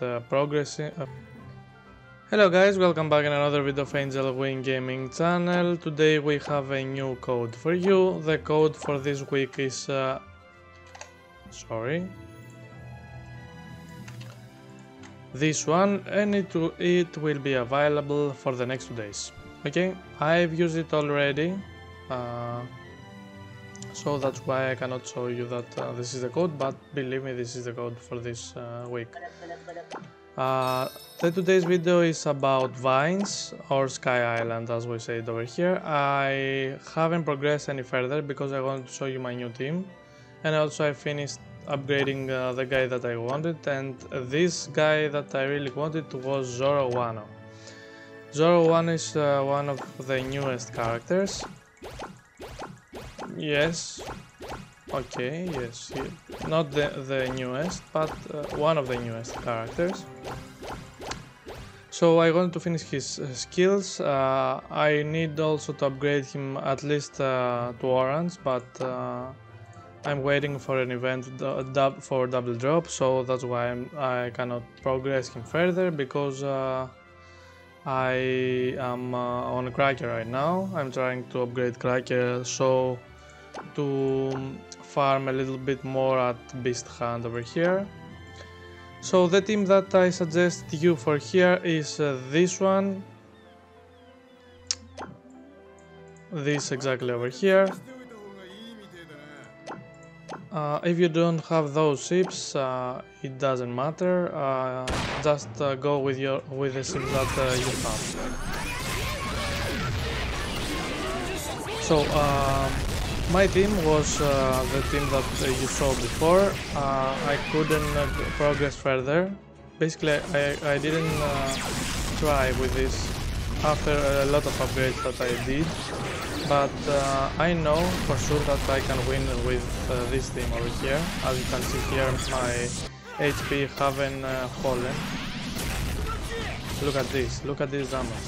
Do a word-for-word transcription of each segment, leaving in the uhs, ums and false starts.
uh, progressing. Uh, Hello guys, welcome back in another video of Angel Wing Gaming channel. Today we have a new code for you. The code for this week is uh, sorry this one, and it, it will be available for the next two days. Okay, I've used it already, uh, so that's why I cannot show you that uh, this is the code, but believe me, this is the code for this uh, week. Uh, the today's video is about Vines, or Sky Island as we say it over here. I haven't progressed any further because I wanted to show you my new team, and also I finished upgrading uh, the guy that I wanted, and this guy that I really wanted was Zoro Wano. Zoro Wano is uh, one of the newest characters. Yes. Okay, yes, he, not the, the newest, but uh, one of the newest characters. So I want to finish his uh, skills. Uh, I need also to upgrade him at least uh, to orange, but uh, I'm waiting for an event for double drop, so that's why I'm, I cannot progress him further, because uh, I am uh, on Cracker right now. I'm trying to upgrade Cracker, so to farm a little bit more at Beast Hunt over here. So the team that I suggest you for here is uh, this one, this exactly over here. Uh, if you don't have those ships, uh, it doesn't matter. Uh, just uh, go with your with the ship that uh, you have. So. Um, My team was uh, the team that uh, you saw before. Uh, I couldn't uh, progress further. Basically, I, I didn't uh, try with this after a lot of upgrades that I did. But uh, I know for sure that I can win with uh, this team over here. As you can see here, my H P haven't uh, fallen. Look at this, look at this damage.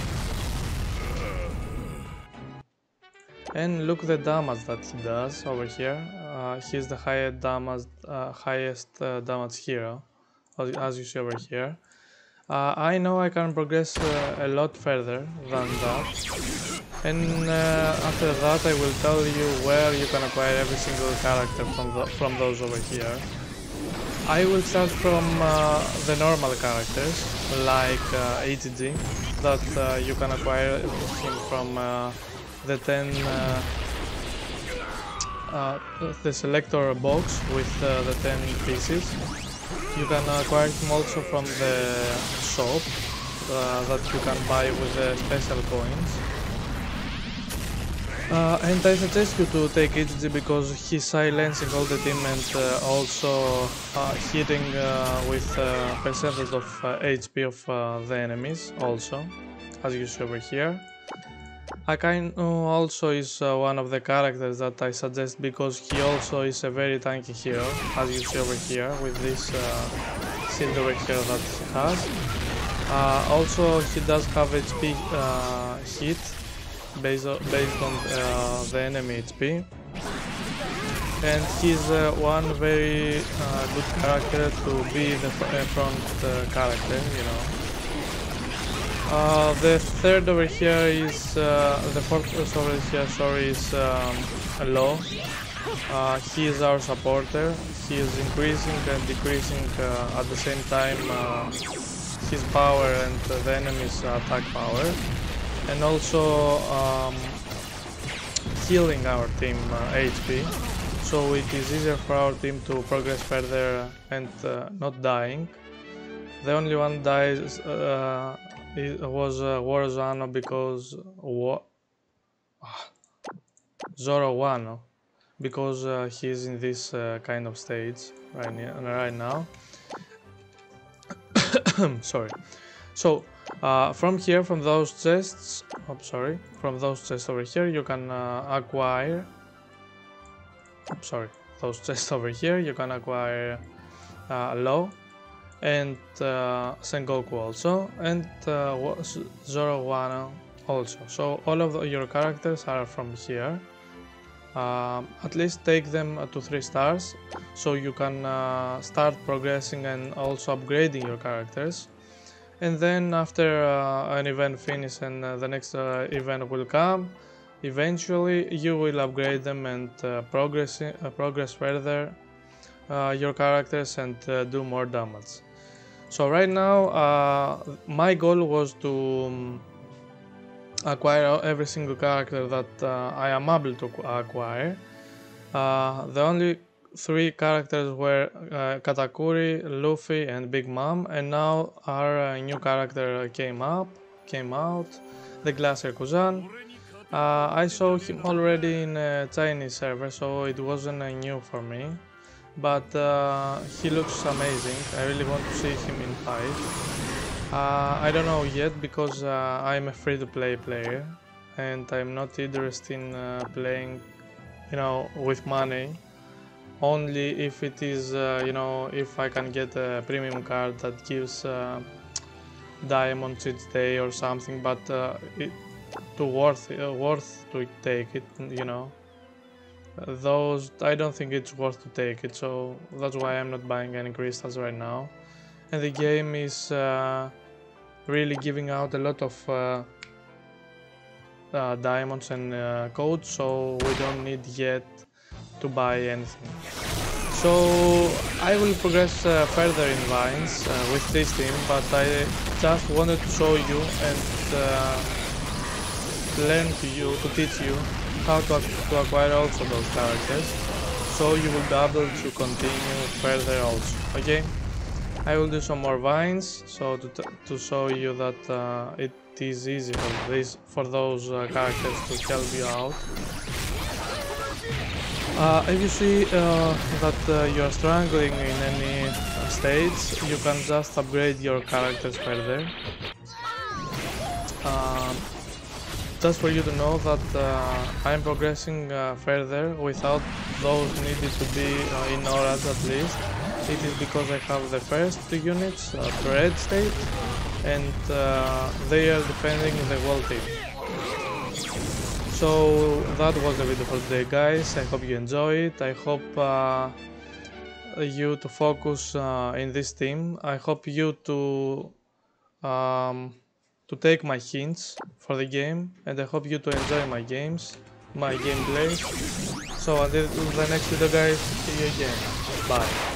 And look the damage that he does over here. Uh, he's the highest damage, uh, highest uh, damage hero, as, as you see over here. Uh, I know I can progress uh, a lot further than that, and uh, after that I will tell you where you can acquire every single character from the, from those over here. I will start from uh, the normal characters like uh, H G, that uh, you can acquire him from. Uh, the ten uh, uh, the selector box with uh, the ten pieces. You can acquire him also from the shop uh, that you can buy with the special coins. Uh, and I suggest you to take H G because he's silencing all the team and uh, also uh, hitting uh, with uh, percentage of uh, H P of uh, the enemies also, as you see over here. Akainu also is uh, one of the characters that I suggest because he also is a very tanky hero, as you see over here with this uh, shield over here that he has. Uh, also he does have H P uh, hit based, on, based on uh, the enemy H P, and he's uh, one very uh, good character to be the front uh, character, you know. Uh, the third over here is uh, the fourth over here. Sorry, is um, Low. Uh, he is our supporter. He is increasing and decreasing uh, at the same time uh, his power and uh, the enemy's attack power, and also um, healing our team uh, H P. So it is easier for our team to progress further and uh, not dying. The only one dies. Uh, It was uh, Warzone because wa ah, Zoro Wano, because uh, he's in this uh, kind of stage right, right now. Sorry. So uh, from here, from those chests, oh, sorry, from those chests over here, you can uh, acquire. Oh, sorry, those chests over here, you can acquire uh, Low. And uh, Sengoku also, and uh, Zoro Wano also. So all of the, your characters are from here. Uh, at least take them to three stars, so you can uh, start progressing and also upgrading your characters. And then after uh, an event finish and uh, the next uh, event will come, eventually you will upgrade them and uh, progress, uh, progress further uh, your characters and uh, do more damage. So right now uh, my goal was to um, acquire every single character that uh, I am able to acquire. Uh, the only three characters were uh, Katakuri, Luffy and Big Mom, and now our uh, new character came up, came out, the Glacier Kuzan. Uh, I saw him already in a Chinese server, so it wasn't uh, new for me, but uh, he looks amazing. I really want to see him in fight. Uh, I don't know yet because uh, I'm a free-to-play player and I'm not interested in uh, playing, you know, with money. Only if it is, uh, you know, if I can get a premium card that gives uh, diamonds each day or something, but uh, it to worth uh, worth to take it, you know. Those I don't think it's worth to take it, so that's why I'm not buying any crystals right now. And the game is uh, really giving out a lot of uh, uh, diamonds and uh, codes, so we don't need yet to buy anything. So I will progress uh, further in Vines uh, with this team, but I just wanted to show you and uh, learn to you, to teach you how to, to acquire also those characters, so you will be able to continue further also, okay? I will do some more vines, so to, to show you that uh, it is easy for, this, for those uh, characters to help you out. Uh, if you see uh, that uh, you are struggling in any uh, stage, you can just upgrade your characters further. Uh, just for you to know that uh, I am progressing uh, further without those needed to be uh, in auras at least. It is because I have the first two units at uh, red state and uh, they are defending the whole team. So that was the video for today, guys. I hope you enjoy it. I hope uh, you to focus uh, in this team. I hope you to um, to take my hints for the game, and I hope you to enjoy my games, my gameplay. So until the next video, guys, see you again. Bye.